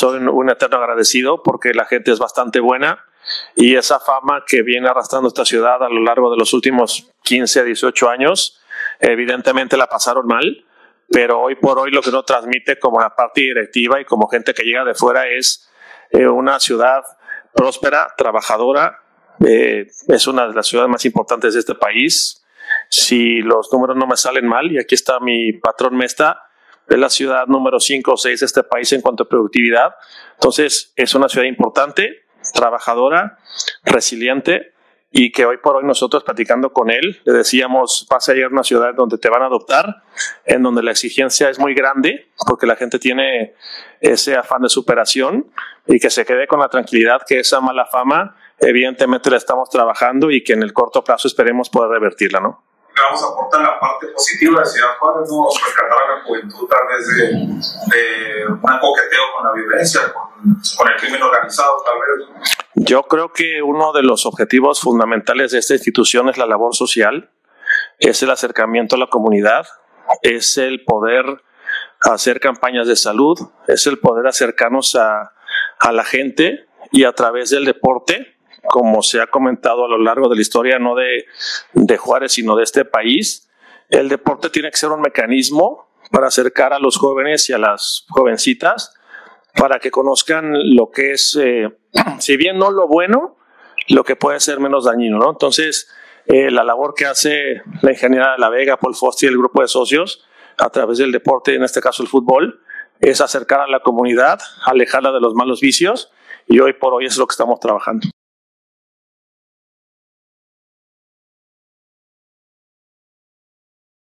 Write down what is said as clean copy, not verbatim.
soy un eterno agradecido porque la gente es bastante buena y esa fama que viene arrastrando esta ciudad a lo largo de los últimos 15 a 18 años, evidentemente la pasaron mal, pero hoy por hoy lo que uno transmite como la parte directiva y como gente que llega de fuera es una ciudad próspera, trabajadora, es una de las ciudades más importantes de este país. Si los números no me salen mal, y aquí está mi patrón Mesta, es la ciudad número 5 o 6 de este país en cuanto a productividad. Entonces es una ciudad importante, trabajadora, resiliente, y que hoy por hoy nosotros platicando con él le decíamos, vas a llegar a una ciudad donde te van a adoptar, en donde la exigencia es muy grande porque la gente tiene ese afán de superación, y que se quede con la tranquilidad que esa mala fama evidentemente la estamos trabajando y que en el corto plazo esperemos poder revertirla, ¿no? Vamos a aportar la parte positiva de Ciudad Juárez, ¿no? Rescatar a la juventud a través de un coqueteo con la violencia, con el crimen organizado, tal vez. Yo creo que uno de los objetivos fundamentales de esta institución es la labor social, es el acercamiento a la comunidad, es el poder hacer campañas de salud, es el poder acercarnos a la gente, y a través del deporte, como se ha comentado a lo largo de la historia, no de Juárez, sino de este país, el deporte tiene que ser un mecanismo para acercar a los jóvenes y a las jovencitas para que conozcan lo que es, si bien no lo bueno, lo que puede ser menos dañino, ¿no? Entonces, la labor que hace la ingeniera de la Vega, Paul Foster y el grupo de socios a través del deporte, en este caso el fútbol, es acercar a la comunidad, alejarla de los malos vicios, y hoy por hoy es lo que estamos trabajando.